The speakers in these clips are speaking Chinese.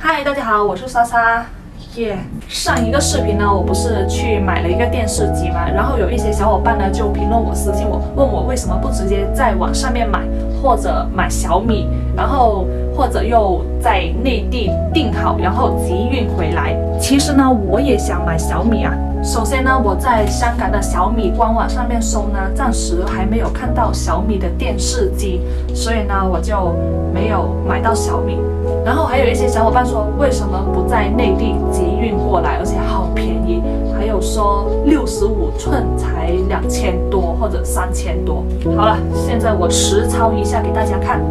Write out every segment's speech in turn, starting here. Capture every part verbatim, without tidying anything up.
嗨，大家好，我是莎莎。耶、yeah ，上一个视频呢，我不是去买了一个电视机嘛，然后有一些小伙伴呢就评论我、私信我，问我为什么不直接在网上面买，或者买小米，然后或者又在内地订好，然后集运回来。其实呢，我也想买小米啊。首先呢，我在香港的小米官网上面搜呢，暂时还没有看到小米的电视机，所以呢，我就没有买到小米。然后还有一些小伙伴说，为什么不在内地集运过来，而且好便宜？还有说六十五寸才两千多或者三千多。好了，现在我实操一下给大家看。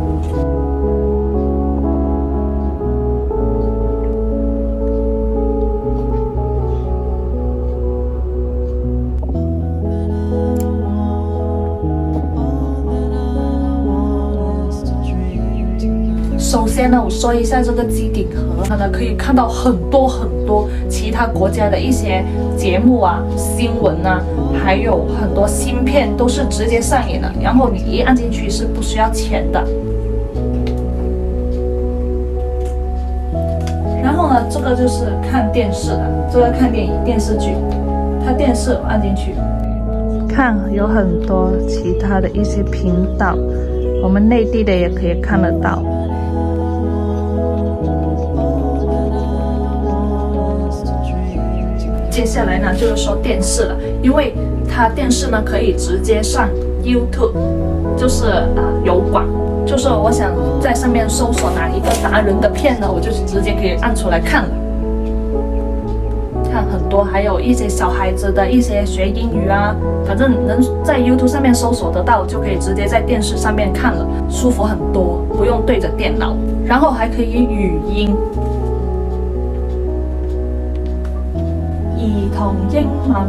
首先呢，我说一下这个机顶盒，它呢可以看到很多很多其他国家的一些节目啊、新闻啊，还有很多芯片都是直接上映的，然后你一按进去是不需要钱的。然后呢，这个就是看电视的，这个看电影、电视剧，它电视我按进去，看有很多其他的一些频道，我们内地的也可以看得到。接下来呢，就是说电视了，因为它电视呢可以直接上 YouTube， 就是呃油管，就是我想在上面搜索哪一个达人的片呢，我就直接可以按出来看了。看很多，还有一些小孩子的一些学英语啊，反正能在 YouTube 上面搜索得到，就可以直接在电视上面看了，舒服很多，不用对着电脑，然后还可以语音。兒童英文，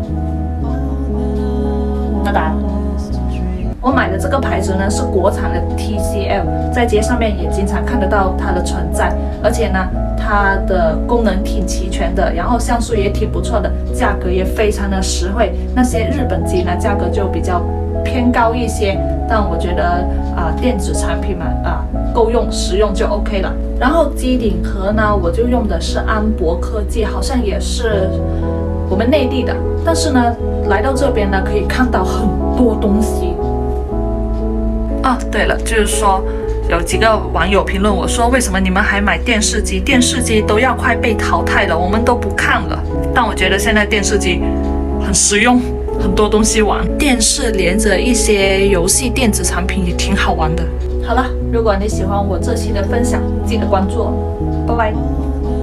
那打。我买的这个牌子呢是国产的 T C L， 在街上面也经常看得到它的存在，而且呢，它的功能挺齐全的，然后像素也挺不错的，价格也非常的实惠。那些日本机呢，价格就比较偏高一些，但我觉得啊、呃，电子产品嘛啊、呃，够用实用就 OK 了。然后机顶盒呢，我就用的是安博科技，好像也是我们内地的，但是呢，来到这边呢，可以看到很多东西。啊，对了，就是说有几个网友评论我说，为什么你们还买电视机？电视机都要快被淘汰了，我们都不看了。但我觉得现在电视机很实用，很多东西玩，电视连着一些游戏电子产品也挺好玩的。好了，如果你喜欢我这期的分享，记得关注我，拜拜。